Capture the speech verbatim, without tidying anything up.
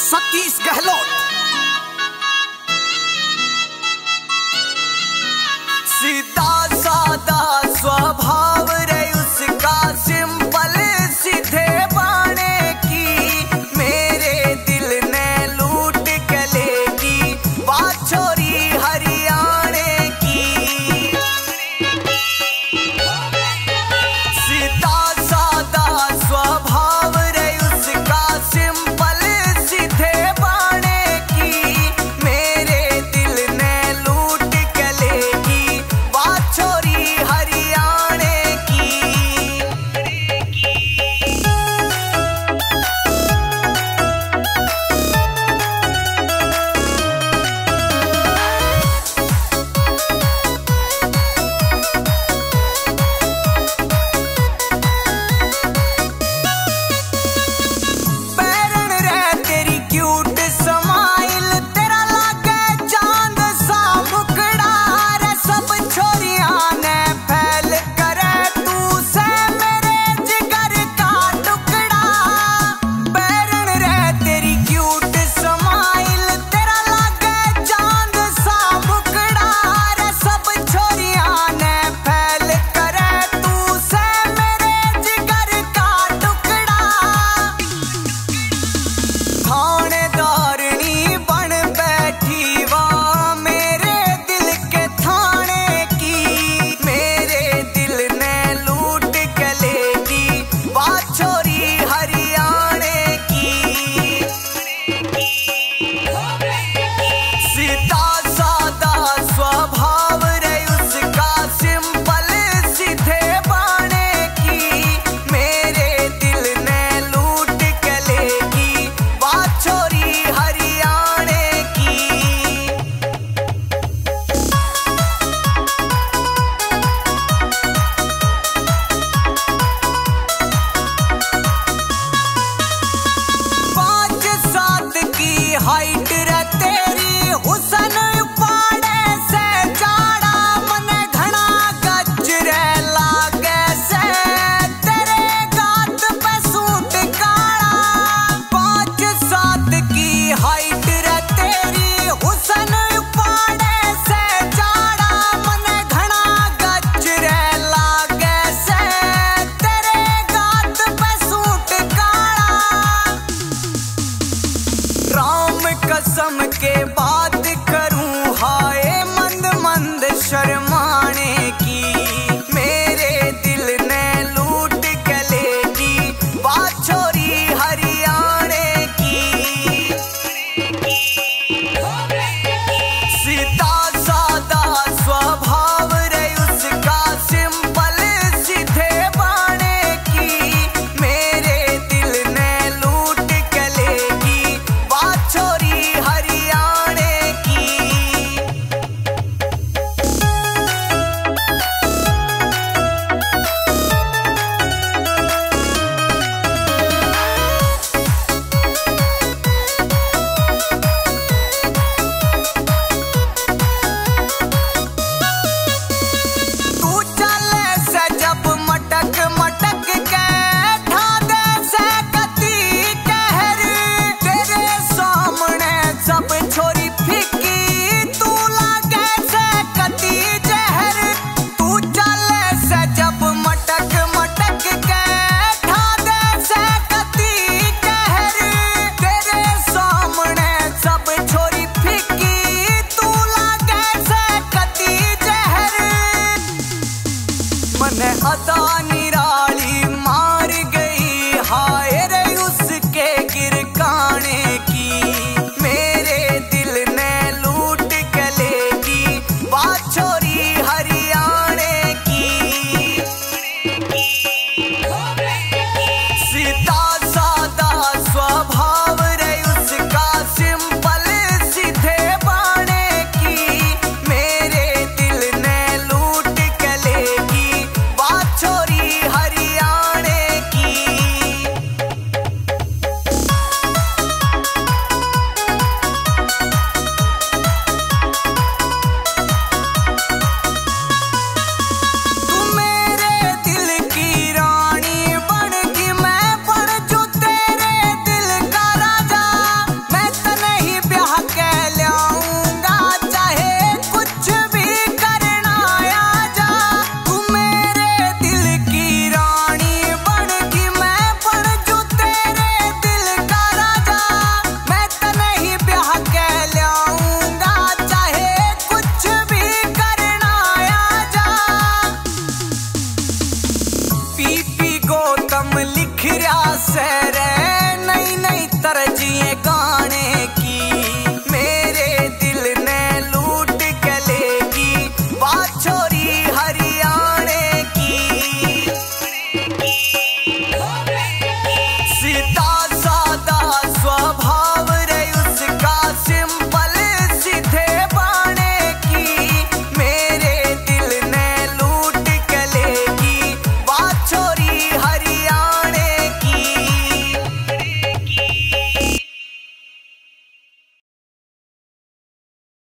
सतीश गहलोत। सीधा सादा स्वभाव रे उसका, सिंपल सीधे बाणे की, मेरे दिल ने लूट के लेगी बात छोरी हरियाणे की। सीधा सादा स्वभाव रे उसका, सिंपल सीधे बाणे की, मेरे दिल ने लूट के लेगी बात छोरी हरियाणे की। पैरन रे तेरी क्यूट स्माइल, तेरा लागे चांद सा मुखड़ा रे, सब छोरियां ने फैल करे तू से मेरे जिगर का टुकड़ा। पैरन रे तेरी क्यूट स्माइल, तेरा लागे चांद सा मुखड़ा रे, सब छोरियां ने फैल करे तू से मेरे जिगर का टुकड़ा। थानेदारनी बन बैठी वा मेरे दिल के थाने की, मेरे दिल ने लूट के लेगी बात छोरी हरियाणे की। सीधा सादा स्वभाव रे उसका, सिंपल सीधे बाणे की, मेरे दिल ने लूट के लेगी बात छोरी हरियाणे की। पाँच सात की हाइट रे तेरी, हुसन पाड़े से जाड़ा, मने घना गज रे लागे से, तेरे गात पे सूट काला। पाँच सात की हाइट रे तेरी, हुसन पाड़े से जाड़ा, मने घना गज रे लागे से, तेरे गात पे सूट काला। राम कसम के